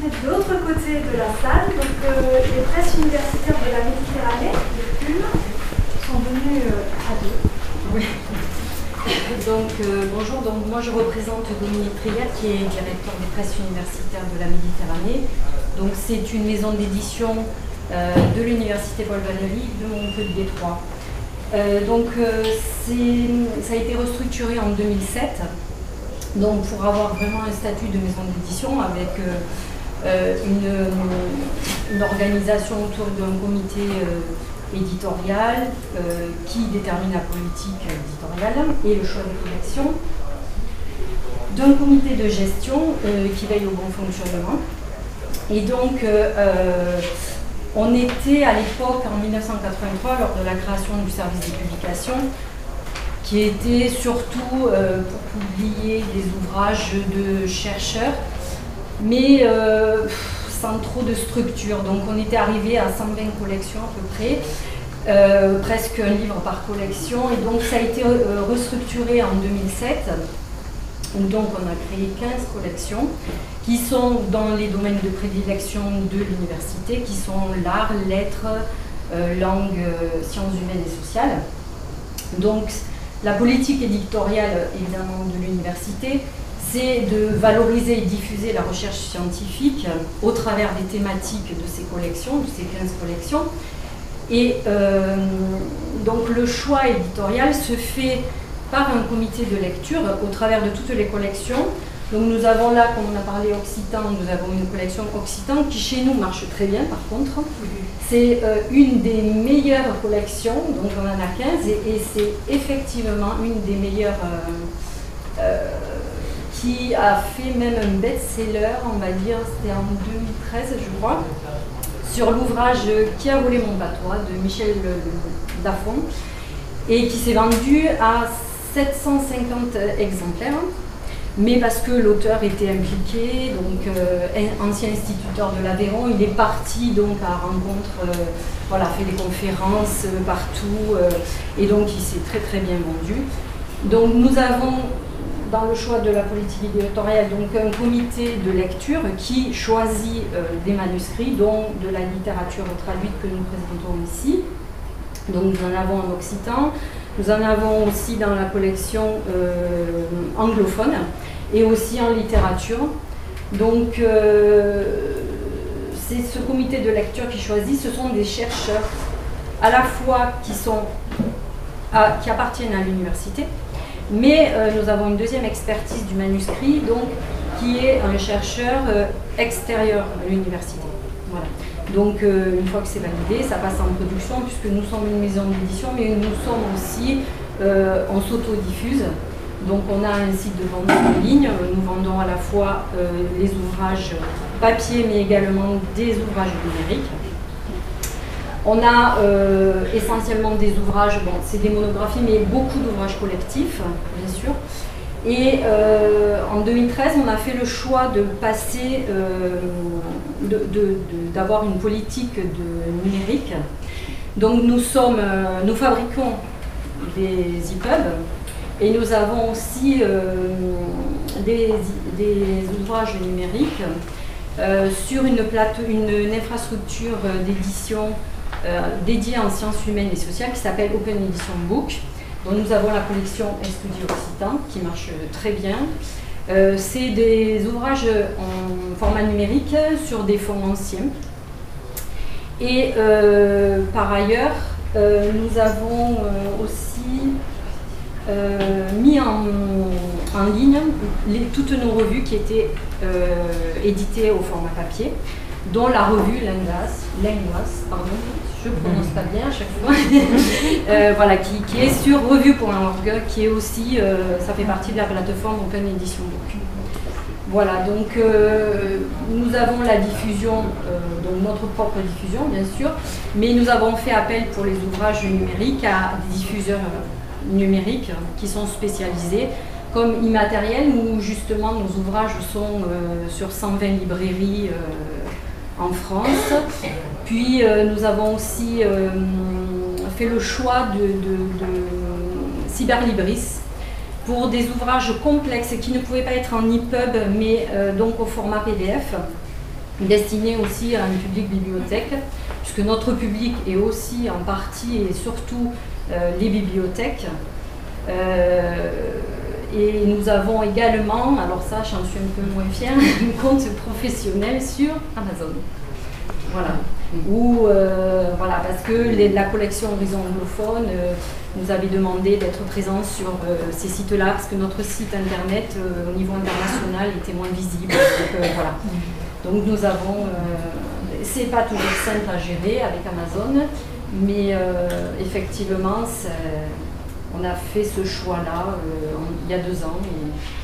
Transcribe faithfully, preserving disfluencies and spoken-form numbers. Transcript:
rencontrer de l'autre côté de la salle donc, euh, les presses universitaires de la Méditerranée, les P U M, sont venus euh, à deux. Oui. Donc, euh, bonjour, donc, moi je représente Dominique Trier qui est directeur des presses universitaires de la Méditerranée. Donc c'est une maison d'édition euh, de l'université Paul Valéry de Montpellier trois. Euh, donc euh, ça a été restructuré en deux mille sept donc pour avoir vraiment un statut de maison d'édition avec euh, euh, une, une organisation autour d'un comité euh, éditorial euh, qui détermine la politique éditoriale et le choix des collections, d'un comité de gestion euh, qui veille au bon fonctionnement. Et donc, euh, on était à l'époque, en mille neuf cent quatre-vingt-trois, lors de la création du service des publications, qui était surtout euh, pour publier des ouvrages de chercheurs, mais euh, sans trop de structure. Donc, on était arrivé à cent vingt collections à peu près, euh, presque un livre par collection. Et donc, ça a été euh, restructuré en deux mille sept. Donc on a créé quinze collections qui sont dans les domaines de prédilection de l'université, qui sont l'art, lettres, euh, langue, euh, sciences humaines et sociales. Donc la politique éditoriale évidemment de l'université, c'est de valoriser et diffuser la recherche scientifique au travers des thématiques de ces collections, de ces quinze collections. Et euh, donc le choix éditorial se fait par un comité de lecture au travers de toutes les collections. Donc nous avons là, comme on a parlé occitan, nous avons une collection occitan qui chez nous marche très bien par contre. C'est euh, une des meilleures collections, donc on en a quinze, et, et c'est effectivement une des meilleures euh, euh, qui a fait même un best-seller, on va dire, c'était en deux mille treize je crois, sur l'ouvrage Qui a volé mon patois de Michel Lafon, et qui s'est vendu à sept cent cinquante exemplaires, mais parce que l'auteur était impliqué, donc euh, ancien instituteur de l'Aveyron, il est parti donc à rencontre, euh, voilà, fait des conférences euh, partout, euh, et donc il s'est très très bien vendu. Donc nous avons dans le choix de la politique éditoriale donc un comité de lecture qui choisit euh, des manuscrits, dont de la littérature traduite que nous présentons ici. Donc nous en avons en occitan. Nous en avons aussi dans la collection euh, anglophone et aussi en littérature. Donc, euh, c'est ce comité de lecture qui choisit. Ce sont des chercheurs à la fois qui, sont à, qui appartiennent à l'université, mais euh, nous avons une deuxième expertise du manuscrit, donc, qui est un chercheur euh, extérieur à l'université. Voilà. Donc euh, une fois que c'est validé, ça passe en production puisque nous sommes une maison d'édition, mais nous sommes aussi, euh, on s'auto-diffuse. Donc on a un site de vente en ligne, nous vendons à la fois euh, les ouvrages papier mais également des ouvrages numériques. On a euh, essentiellement des ouvrages, bon c'est des monographies mais beaucoup d'ouvrages collectifs bien sûr. Et euh, en deux mille treize, on a fait le choix de passer, euh, d'avoir de, de, une politique de numérique. Donc nous, sommes, euh, nous fabriquons des e pubs et nous avons aussi euh, des, des ouvrages numériques euh, sur une, plate, une, une infrastructure d'édition euh, dédiée en sciences humaines et sociales qui s'appelle Open Edition Book. Donc nous avons la collection Estudie Occitan qui marche très bien. Euh, c'est des ouvrages en format numérique sur des fonds anciens. Et euh, par ailleurs, euh, nous avons euh, aussi euh, mis en, en ligne les, toutes nos revues qui étaient euh, éditées au format papier, dont la revue Lengas, Lengas pardon, je ne prononce pas bien à chaque fois, euh, voilà, qui, qui est sur revue point org, qui est aussi, euh, ça fait partie de la plateforme Open Edition Book. Voilà, donc euh, nous avons la diffusion, euh, donc notre propre diffusion bien sûr, mais nous avons fait appel pour les ouvrages numériques à des diffuseurs numériques qui sont spécialisés, comme Immatériel, où justement nos ouvrages sont euh, sur cent vingt librairies euh, en France. Puis euh, nous avons aussi euh, fait le choix de, de, de Cyberlibris pour des ouvrages complexes qui ne pouvaient pas être en e pub mais euh, donc au format P D F. destiné aussi à un public bibliothèque, puisque notre public est aussi en partie et surtout euh, les bibliothèques. Euh, et nous avons également, alors ça j'en suis un peu moins fière, un compte professionnel sur Amazon. Voilà. Où, euh, voilà, parce que les, la collection Horizon anglophone euh, nous avait demandé d'être présents sur euh, ces sites-là, parce que notre site internet euh, au niveau international était moins visible. Donc, euh, voilà. Donc nous avons, euh, c'est pas toujours simple à gérer avec Amazon, mais euh, effectivement, on a fait ce choix-là euh, il y a deux ans. Et